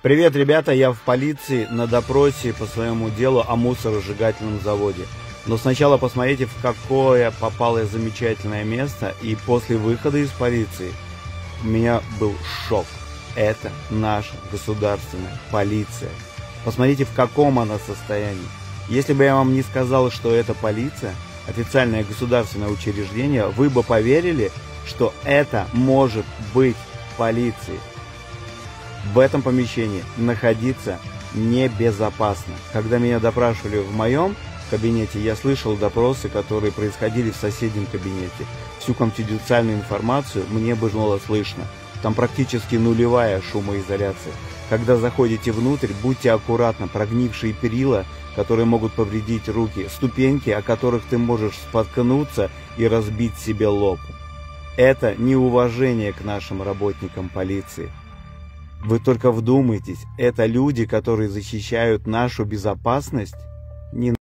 Привет, ребята, я в полиции на допросе по своему делу о мусоросжигательном заводе. Но сначала посмотрите, в какое попало замечательное место, и после выхода из полиции у меня был шок. Это наша государственная полиция. Посмотрите, в каком она состоянии. Если бы я вам не сказал, что это полиция, официальное государственное учреждение, вы бы поверили, что это может быть полицией. В этом помещении находиться небезопасно. Когда меня допрашивали в моем кабинете, я слышал допросы, которые происходили в соседнем кабинете. Всю конфиденциальную информацию мне было слышно. Там практически нулевая шумоизоляция. Когда заходите внутрь, будьте аккуратны. Прогнившие перила, которые могут повредить руки, ступеньки, о которых ты можешь споткнуться и разбить себе лоб. Это неуважение к нашим работникам полиции. Вы только вдумайтесь, это люди, которые защищают нашу безопасность. Не